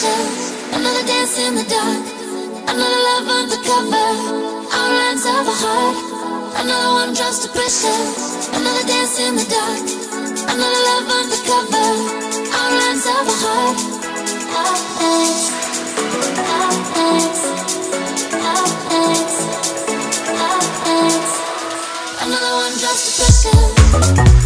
pressure. Another dance in the dark, another love undercover. Outlines of a heart, another one drops to pressure. Another dance in the dark, another love undercover. Outlines of a heart. Outlines, outlines, outlines, outlines. Another one drops to pressure.